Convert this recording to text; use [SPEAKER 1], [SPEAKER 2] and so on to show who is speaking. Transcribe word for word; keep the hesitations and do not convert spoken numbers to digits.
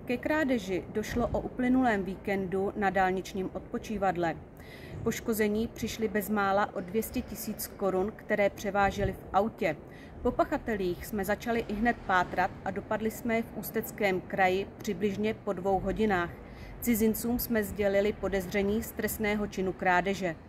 [SPEAKER 1] Ke krádeži došlo o uplynulém víkendu na dálničním odpočívadle. Poškození přišli bezmála o dvě stě tisíc korun, které převáželi v autě. Po pachatelích jsme začali ihned pátrat a dopadli jsme je v Ústeckém kraji přibližně po dvou hodinách. Cizincům jsme sdělili podezření z trestného činu krádeže.